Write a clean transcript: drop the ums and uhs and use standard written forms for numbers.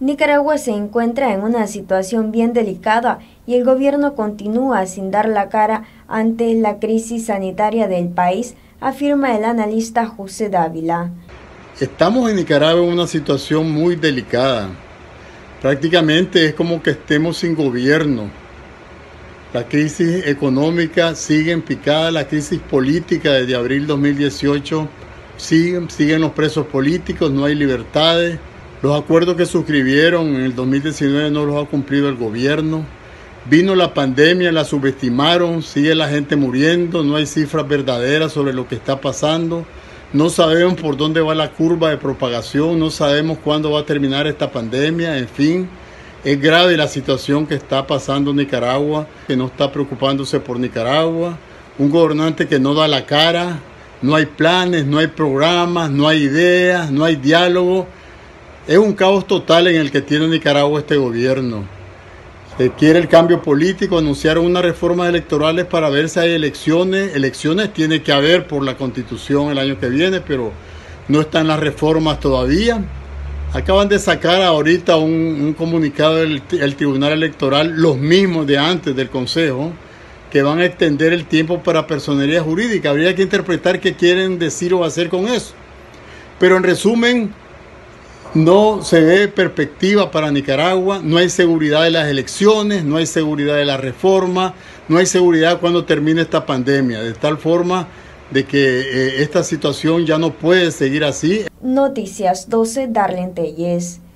Nicaragua se encuentra en una situación bien delicada y el gobierno continúa sin dar la cara ante la crisis sanitaria del país, afirma el analista José Dávila. Estamos en Nicaragua en una situación muy delicada. Prácticamente es como que estemos sin gobierno. La crisis económica sigue en picada, la crisis política desde abril 2018 siguen los presos políticos, no hay libertades. Los acuerdos que suscribieron en el 2019 no los ha cumplido el gobierno. Vino la pandemia, la subestimaron, sigue la gente muriendo, no hay cifras verdaderas sobre lo que está pasando. No sabemos por dónde va la curva de propagación, no sabemos cuándo va a terminar esta pandemia, en fin. Es grave la situación que está pasando en Nicaragua, que no está preocupándose por Nicaragua. Un gobernante que no da la cara, no hay planes, no hay programas, no hay ideas, no hay diálogo. Es un caos total en el que tiene Nicaragua este gobierno. Se quiere el cambio político, anunciaron unas reformas electorales para ver si hay elecciones. Elecciones tiene que haber por la Constitución el año que viene, pero no están las reformas todavía. Acaban de sacar ahorita un comunicado del Tribunal Electoral, los mismos de antes del Consejo, que van a extender el tiempo para personería jurídica. Habría que interpretar qué quieren decir o hacer con eso. Pero en resumen, no se ve perspectiva para Nicaragua, no hay seguridad de las elecciones, no hay seguridad de la reforma, no hay seguridad cuando termine esta pandemia, de tal forma de que esta situación ya no puede seguir así. Noticias 12, Darlene Telles.